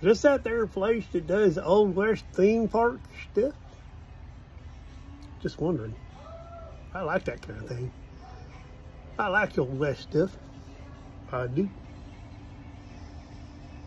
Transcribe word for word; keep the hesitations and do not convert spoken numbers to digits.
Is this that there place that does Old West theme park stuff? Just wondering. I like that kind of thing. I like Old West stuff. I do.